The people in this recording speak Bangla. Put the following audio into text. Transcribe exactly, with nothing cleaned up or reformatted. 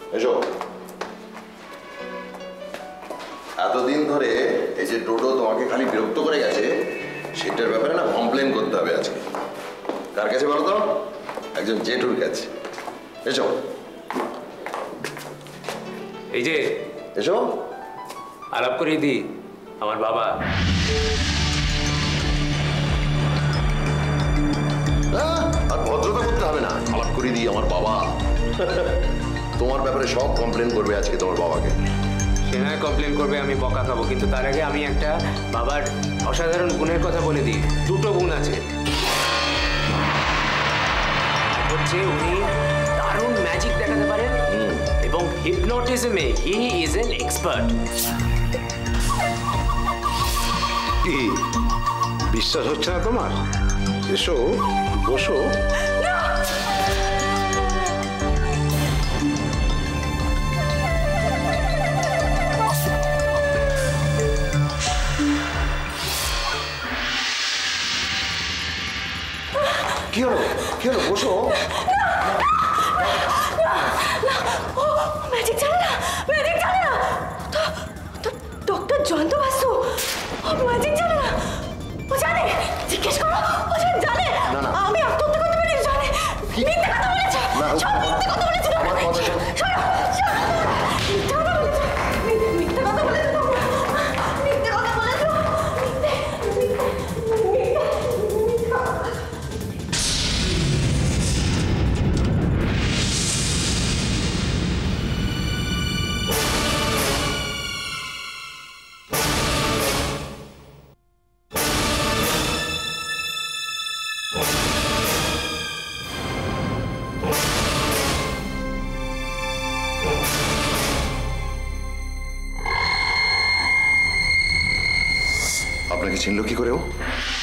এসো। এতদিন ধরে এই যে টোটো তোমাকে খালি বিরক্ত করে গেছে, সেটার ব্যাপারে না কমপ্লেন করতে হবে আজকে। কার কাছে বলো তো? একজন জেঠুর কাছে। এসো। এই যে এসো, আলাপ করে দি আমার বাবা। আর ভদ্রতা করতে হবে না, আলাপ করে দিই আমার বাবা। তোমার ব্যাপারে সব কমপ্লেন করবে আজকে তোমার বাবাকে। সে নয় কমপ্লেন করবে, আমি বকা খাবো, কিন্তু তার আগে আমি একটা বাবার অসাধারণ গুণের কথা বলে দিই। দুটো গুণ আছে। হচ্ছে উনি দারুণ ম্যাজিক দেখাতে পারেন এবং হিপনোটিজমে হি ইজ এন এক্সপার্ট। কি বিশ্বাস হচ্ছে না তোমার? এসো, বসো। কি হলো? কি হলো? বসো। ম্যাজিক জানে না, ম্যাজিক জানে না। ডক্টর জয়ন্ত বাসু ম্যাজিক জানে না। ও জানে, জিজ্ঞেস করো। ও জানে, আমি আত্মহত্যা করতে পারি। জানে, মিথ্যে কথা বলেছে। সব মিথ্যে কথা বলেছে। আমার কথা শোনো। শোনো, মিথ্যে কথা বলেছে। মিথ্যে কথা বলেছে। মিথ্যে কথা বলেছে। মিথ্যে আপনাকে চিনল কি করে ও?